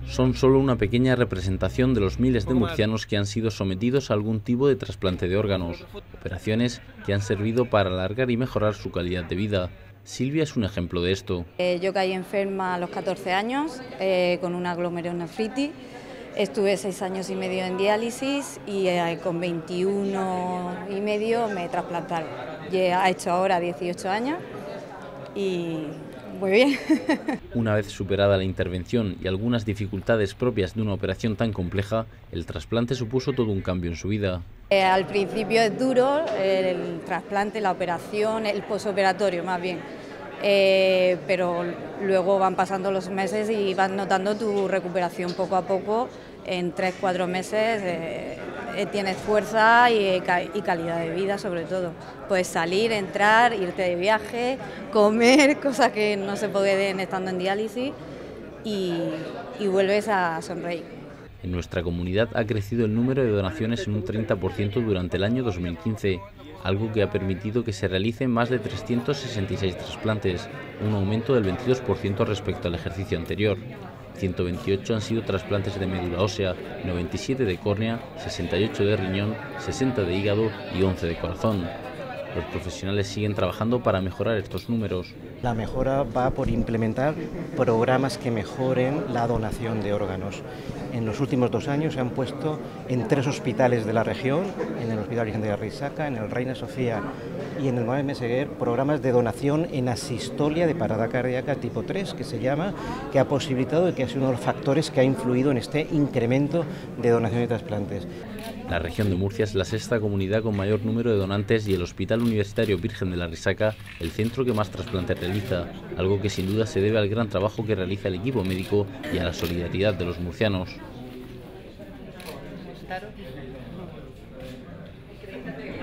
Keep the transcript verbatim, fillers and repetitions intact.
son solo una pequeña representación de los miles de murcianos que han sido sometidos a algún tipo de trasplante de órganos, operaciones que han servido para alargar y mejorar su calidad de vida. Silvia es un ejemplo de esto. Eh, yo caí enferma a los catorce años eh, con una glomerulonefritis. Estuve seis años y medio en diálisis y eh, con veintiuno y medio me trasplantaron. Ya ha hecho ahora dieciocho años y muy bien. Una vez superada la intervención y algunas dificultades propias de una operación tan compleja, el trasplante supuso todo un cambio en su vida. Eh, al principio es duro el trasplante, la operación, el posoperatorio más bien, eh, pero luego van pasando los meses y vas notando tu recuperación poco a poco. En tres, cuatro meses eh, eh, tienes fuerza y, y calidad de vida sobre todo. Puedes salir, entrar, irte de viaje, comer, cosas que no se pueden estando en diálisis y, y vuelves a sonreír. En nuestra comunidad ha crecido el número de donaciones en un treinta por ciento durante el año dos mil quince, algo que ha permitido que se realicen más de trescientos sesenta y seis trasplantes, un aumento del veintidós por ciento respecto al ejercicio anterior. ciento veintiocho han sido trasplantes de médula ósea, noventa y siete de córnea, sesenta y ocho de riñón, sesenta de hígado y once de corazón. Los profesionales siguen trabajando para mejorar estos números. La mejora va por implementar programas que mejoren la donación de órganos. En los últimos dos años se han puesto en tres hospitales de la región, en el Hospital Virgen de Risaca, en el Reina Sofía y en el Mohamed Meseguer, programas de donación en asistolia de parada cardíaca tipo tres, que se llama, que ha posibilitado y que ha sido uno de los factores que ha influido en este incremento de donación de trasplantes. La región de Murcia es la sexta comunidad con mayor número de donantes y el Hospital Universitario Virgen de la Risaca el centro que más trasplantes realiza, algo que sin duda se debe al gran trabajo que realiza el equipo médico y a la solidaridad de los murcianos.